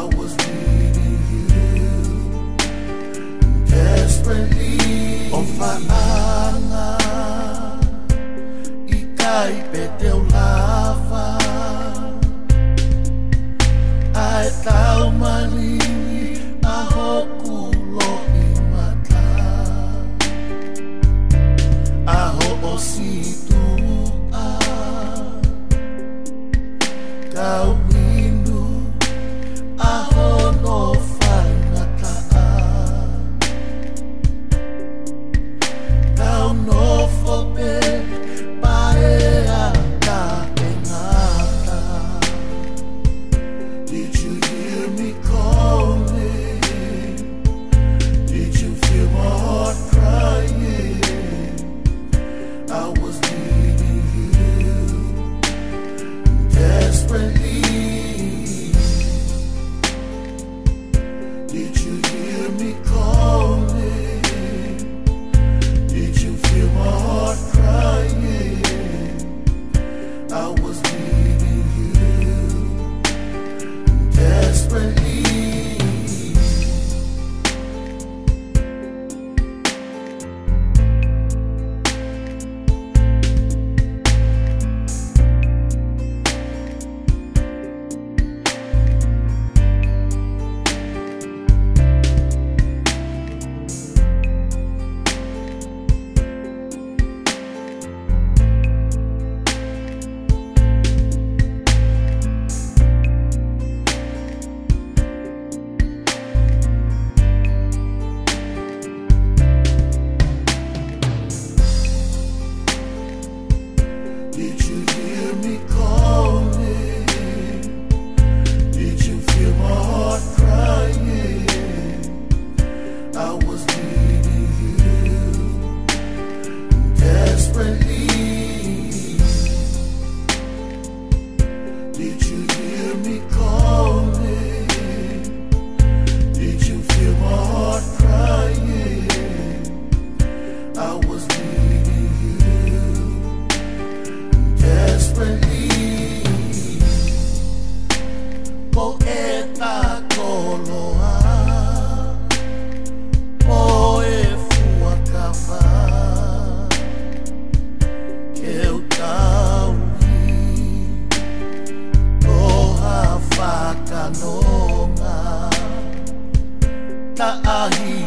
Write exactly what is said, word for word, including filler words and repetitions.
was needing you desperately. O whaanga I kai pe teu lava, ai tau malini a hoku lo I mata, a ho o situ a kau mindu a ho no whaingata a kau no fope pae a ka e ngata. Did you hear me calling? Did you feel my heart crying? I was needing you desperately. Did you hear me calling? Did you feel my heart crying? I was needing you desperately. Did you hear me calling? Did you feel my heart crying? I was needing you desperately. Did you hear me calling? Did you feel my heart crying? I was needing you desperately. Ko e ta koloa, ko e fuakawa, ke u tauhi, toha whakanonga, ta ahi